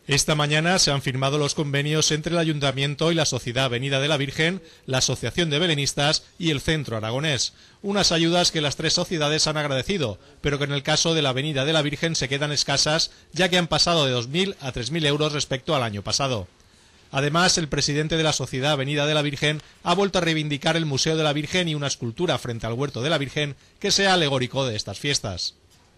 Esta mañana se han firmado los convenios entre el Ayuntamiento y la Sociedad Avenida de la Virgen, la Asociación de Belenistas y el Centro Aragonés. Unas ayudas que las tres sociedades han agradecido, pero que en el caso de la Avenida de la Virgen se quedan escasas, ya que han pasado de 2.000 a 3.000 euros respecto al año pasado. Además, el presidente de la Sociedad Avenida de la Virgen ha vuelto a reivindicar el Museo de la Virgen y una escultura frente al Huerto de la Virgen que sea alegórico de estas fiestas.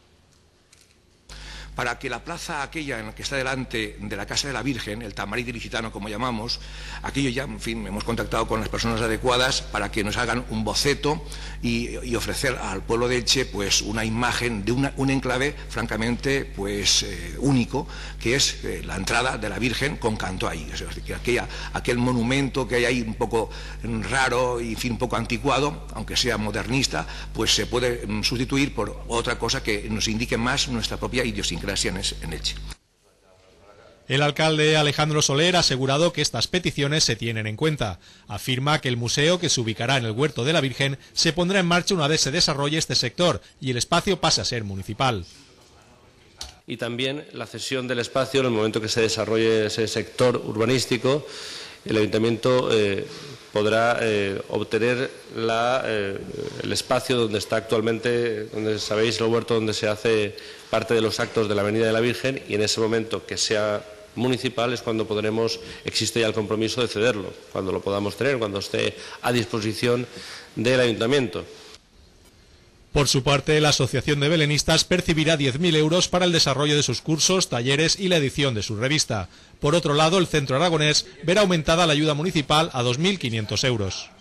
Para que la plaza aquella en la que está delante de la Casa de la Virgen, el Tamarit ilicitano como llamamos, aquello ya, en fin, hemos contactado con las personas adecuadas para que nos hagan un boceto y ofrecer al pueblo de Elche pues una imagen de un enclave francamente pues único, que es la entrada de la Virgen con canto ahí. Es decir, que aquel monumento que hay ahí un poco raro y en fin, un poco anticuado, aunque sea modernista, pues se puede sustituir por otra cosa que nos indique más nuestra propia idiosincrasia en Elche. El alcalde Alejandro Soler ha asegurado que estas peticiones se tienen en cuenta. Afirma que el museo, que se ubicará en el Huerto de la Virgen, se pondrá en marcha una vez se desarrolle este sector y el espacio pase a ser municipal. Y también la cesión del espacio en el momento que se desarrolle ese sector urbanístico, el ayuntamiento podrá obtener el espacio donde está actualmente, donde sabéis, el huerto donde se hace parte de los actos de la Avenida de la Virgen, y en ese momento que sea municipal es cuando existe ya el compromiso de cederlo, cuando lo podamos tener, cuando esté a disposición del ayuntamiento. Por su parte, la Asociación de Belenistas percibirá 10.000 euros para el desarrollo de sus cursos, talleres y la edición de su revista. Por otro lado, el Centro Aragonés verá aumentada la ayuda municipal a 2.500 euros.